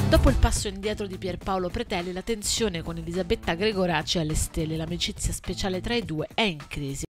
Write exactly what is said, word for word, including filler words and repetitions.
Dopo il passo indietro di Pierpaolo Pretelli, la tensione con Elisabetta Gregoraci è alle stelle, l'amicizia speciale tra i due è in crisi.